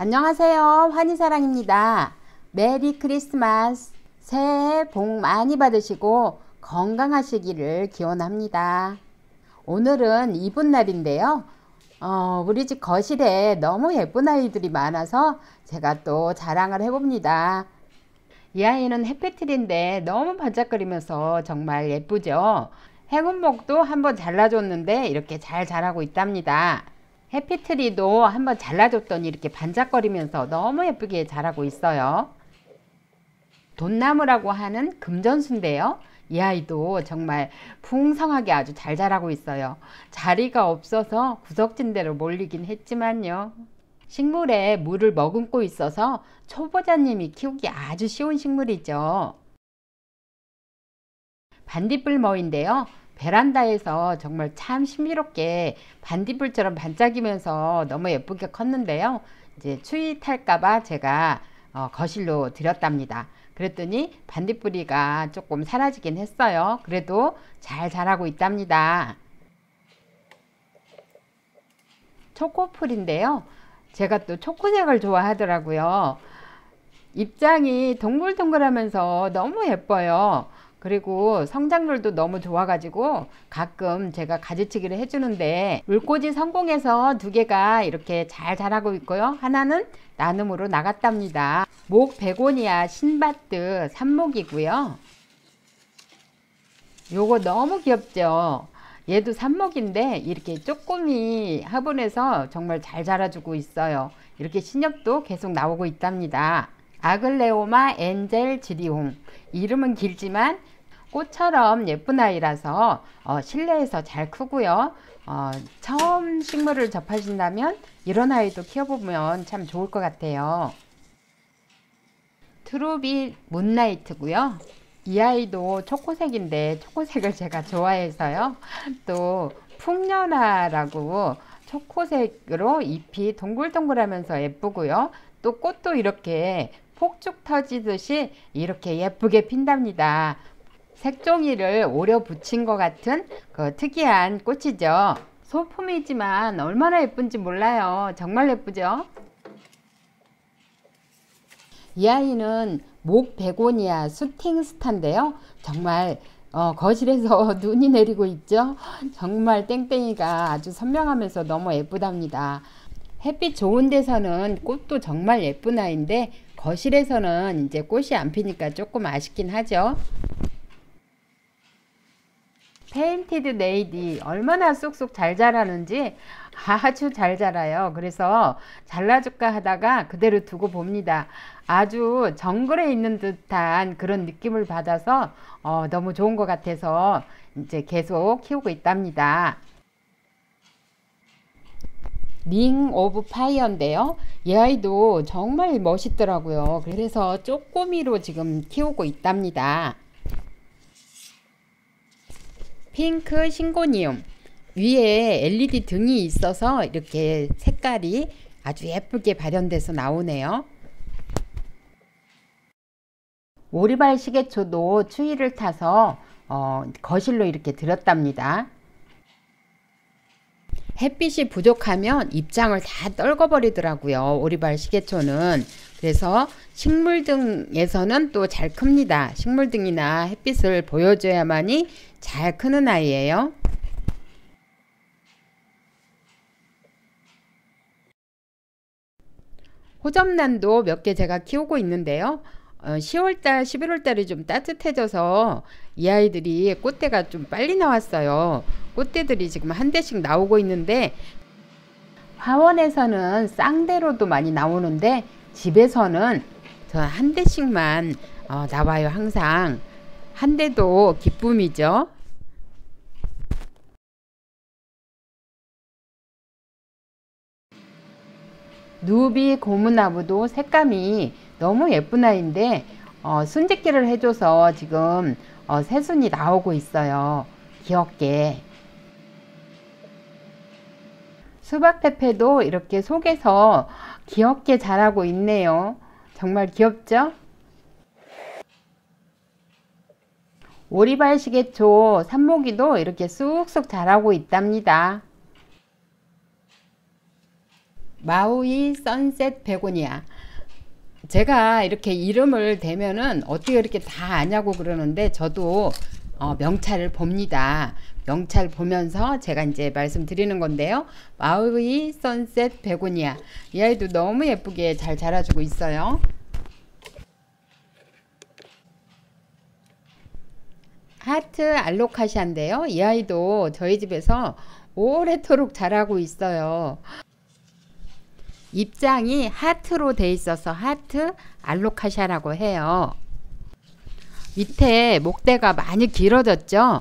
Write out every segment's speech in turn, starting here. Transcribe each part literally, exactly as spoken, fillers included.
안녕하세요. 환희사랑입니다. 메리 크리스마스. 새해 복 많이 받으시고 건강하시기를 기원합니다. 오늘은 이분 날인데요. 어, 우리 집 거실에 너무 예쁜 아이들이 많아서 제가 또 자랑을 해봅니다. 이 아이는 해피트리인데 너무 반짝거리면서 정말 예쁘죠. 행운목도 한번 잘라줬는데 이렇게 잘 자라고 있답니다. 해피트리도 한번 잘라줬더니 이렇게 반짝거리면서 너무 예쁘게 자라고 있어요. 돈나무라고 하는 금전수인데요. 이 아이도 정말 풍성하게 아주 잘 자라고 있어요. 자리가 없어서 구석진대로 몰리긴 했지만요. 식물에 물을 머금고 있어서 초보자님이 키우기 아주 쉬운 식물이죠. 반딧불머인데요. 베란다에서 정말 참 신비롭게 반딧불처럼 반짝이면서 너무 예쁘게 컸는데요. 이제 추위 탈까봐 제가 어, 거실로 들였답니다. 그랬더니 반딧불이가 조금 사라지긴 했어요. 그래도 잘 자라고 있답니다. 초코풀인데요. 제가 또 초코색을 좋아하더라고요. 입장이 동글동글하면서 너무 예뻐요. 그리고 성장률도 너무 좋아가지고 가끔 제가 가지치기를 해주는데 물꽂이 성공해서 두 개가 이렇게 잘 자라고 있고요. 하나는 나눔으로 나갔답니다. 목 베고니아 신바트 삽목이고요. 요거 너무 귀엽죠. 얘도 삽목인데 이렇게 쪼꼬미 화분에서 정말 잘 자라주고 있어요. 이렇게 신엽도 계속 나오고 있답니다. 아글레오마 엔젤 지리홍. 이름은 길지만 꽃처럼 예쁜 아이라서 어, 실내에서 잘 크고요. 어, 처음 식물을 접하신다면 이런 아이도 키워보면 참 좋을 것 같아요. 트루비 문나이트고요. 이 아이도 초코색인데 초코색을 제가 좋아해서요. 또 풍년화라고 초코색으로 잎이 동글동글하면서 예쁘고요. 또 꽃도 이렇게 폭죽 터지듯이 이렇게 예쁘게 핀답니다. 색종이를 오려 붙인 것 같은 그 특이한 꽃이죠. 소품이지만 얼마나 예쁜지 몰라요. 정말 예쁘죠. 이 아이는 목 베고니아 수팅스타인데요. 정말 어, 거실에서 눈이 내리고 있죠. 정말 땡땡이가 아주 선명하면서 너무 예쁘답니다. 햇빛 좋은 데서는 꽃도 정말 예쁜 아이인데 거실에서는 이제 꽃이 안 피니까 조금 아쉽긴 하죠. 페인티드 레이디 얼마나 쏙쏙 잘 자라는지 아주 잘 자라요. 그래서 잘라줄까 하다가 그대로 두고 봅니다. 아주 정글에 있는 듯한 그런 느낌을 받아서 어, 너무 좋은 것 같아서 이제 계속 키우고 있답니다. 링 오브 파이어인데요. 이 아이도 정말 멋있더라고요. 그래서 쪼꼬미로 지금 키우고 있답니다. 핑크 싱고니움. 위에 엘이디 등이 있어서 이렇게 색깔이 아주 예쁘게 발현돼서 나오네요. 오리발 시계초도 추위를 타서 어, 거실로 이렇게 들였답니다. 햇빛이 부족하면 입장을 다 떨궈 버리더라고요. 오리발 시계초는. 그래서 식물등에서는 또 잘 큽니다. 식물등이나 햇빛을 보여줘야만이 잘 크는 아이예요. 호접란도 몇 개 제가 키우고 있는데요. 어, 시월달, 십일월달이 좀 따뜻해져서 이 아이들이 꽃대가 좀 빨리 나왔어요. 꽃대들이 지금 한 대씩 나오고 있는데 화원에서는 쌍대로도 많이 나오는데 집에서는 저 한 대씩만 어, 나와요. 항상 한 대도 기쁨이죠. 누비 고무나무도 색감이 너무 예쁜 아이인데 어, 순짓기를 해줘서 지금 어, 새순이 나오고 있어요. 귀엽게. 수박페페도 이렇게 속에서 귀엽게 자라고 있네요. 정말 귀엽죠? 오리발 시계초 삽목이도 이렇게 쑥쑥 자라고 있답니다. 마우이 선셋 베고니아. 제가 이렇게 이름을 대면은 어떻게 이렇게 다 아냐고 그러는데 저도 어, 명찰을 봅니다. 명찰 보면서 제가 이제 말씀드리는 건데요. 마우이 선셋 베고니아. 이 아이도 너무 예쁘게 잘 자라주고 있어요. 하트 알로카시아인데요. 이 아이도 저희 집에서 오래도록 자라고 있어요. 입장이 하트로 돼 있어서 하트 알로카시아라고 해요. 밑에 목대가 많이 길어졌죠.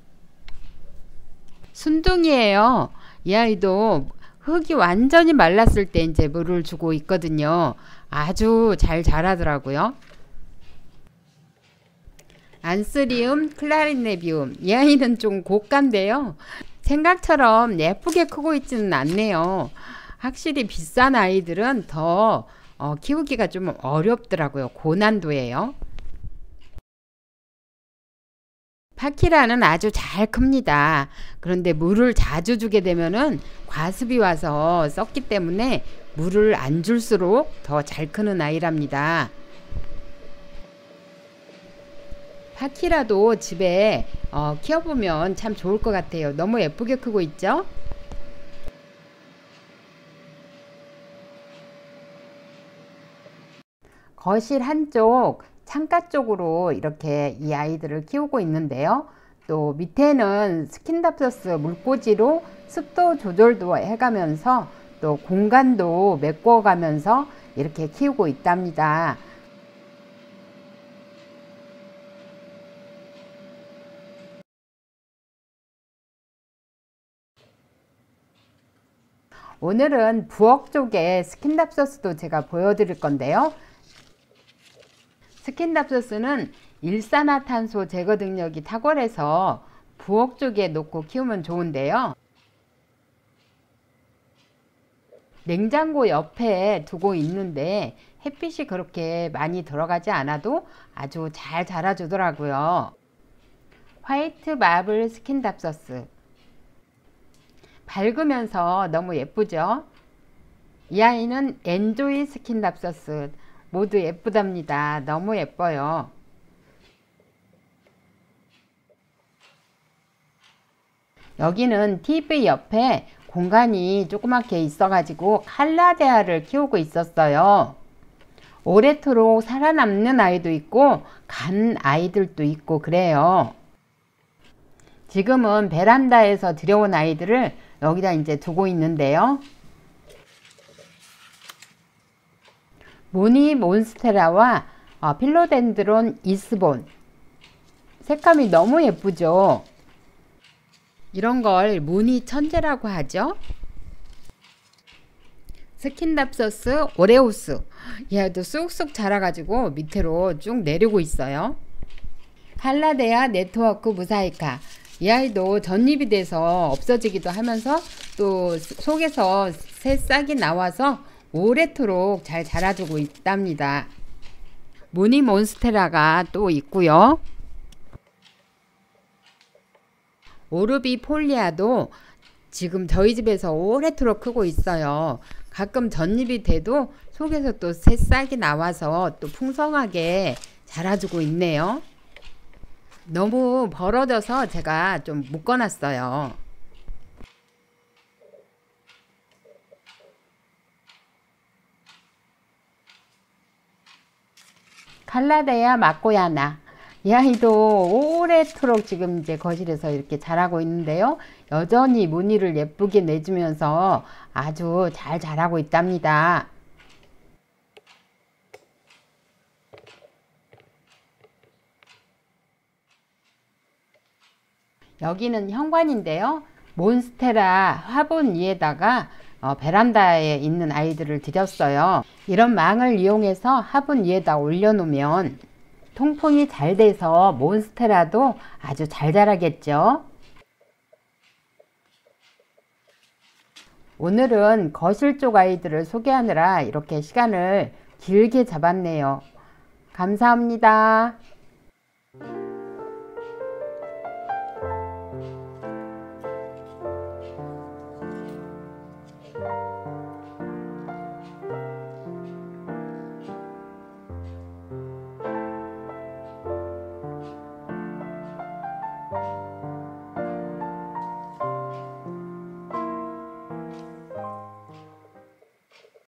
순둥이에요. 이 아이도 흙이 완전히 말랐을 때 이제 물을 주고 있거든요. 아주 잘 자라더라고요. 안스리움 클라리네비움. 이 아이는 좀 고가인데요. 생각처럼 예쁘게 크고 있지는 않네요. 확실히 비싼 아이들은 더 어, 키우기가 좀 어렵더라고요. 고난도예요. 파키라는 아주 잘 큽니다. 그런데 물을 자주 주게 되면은 과습이 와서 썩기 때문에 물을 안 줄수록 더 잘 크는 아이랍니다. 파키라도 집에 어, 키워보면 참 좋을 것 같아요. 너무 예쁘게 크고 있죠? 거실 한쪽 창가 쪽으로 이렇게 이 아이들을 키우고 있는데요. 또 밑에는 스킨답서스 물꽂이로 습도 조절도 해가면서 또 공간도 메꿔가면서 이렇게 키우고 있답니다. 오늘은 부엌 쪽에 스킨답서스도 제가 보여드릴 건데요. 스킨답서스는 일산화탄소 제거 능력이 탁월해서 부엌 쪽에 놓고 키우면 좋은데요. 냉장고 옆에 두고 있는데 햇빛이 그렇게 많이 들어가지 않아도 아주 잘 자라주더라고요. 화이트 마블 스킨답서스. 밝으면서 너무 예쁘죠? 이 아이는 엔조이 스킨답서스. 모두 예쁘답니다. 너무 예뻐요. 여기는 티비 옆에 공간이 조그맣게 있어가지고 칼라데아를 키우고 있었어요. 오래도록 살아남는 아이도 있고 간 아이들도 있고 그래요. 지금은 베란다에서 들여온 아이들을 여기다 이제 두고 있는데요. 무늬 몬스테라와 어, 필로덴드론 이스본. 색감이 너무 예쁘죠. 이런 걸 무늬 천재라고 하죠. 스킨답서스 오레우스. 얘도 쑥쑥 자라가지고 밑으로 쭉 내리고 있어요. 칼라데아 네트워크 무사이카. 이 아이도 전입이 돼서 없어지기도 하면서 또 속에서 새싹이 나와서 오래도록 잘 자라주고 있답니다. 무늬 몬스테라가 또 있고요. 오르비 폴리아도 지금 저희 집에서 오래도록 크고 있어요. 가끔 전입이 돼도 속에서 또 새싹이 나와서 또 풍성하게 자라주고 있네요. 너무 벌어져서 제가 좀 묶어놨어요. 칼라데아 마코야나. 이 아이도 오래도록 지금 이제 거실에서 이렇게 자라고 있는데요. 여전히 무늬를 예쁘게 내주면서 아주 잘 자라고 있답니다. 여기는 현관인데요. 몬스테라 화분 위에다가 어, 베란다에 있는 아이들을 들였어요. 이런 망을 이용해서 화분 위에다 올려놓으면 통풍이 잘 돼서 몬스테라도 아주 잘 자라겠죠. 오늘은 거실 쪽 아이들을 소개하느라 이렇게 시간을 길게 잡았네요. 감사합니다.